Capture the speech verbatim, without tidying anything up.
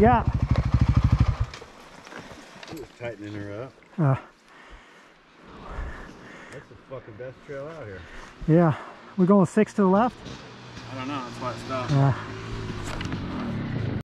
got? Just tightening her up. Uh, That's the fucking best trail out here. yeah. We're going six to the left? I don't know, that's why it stopped. Yeah.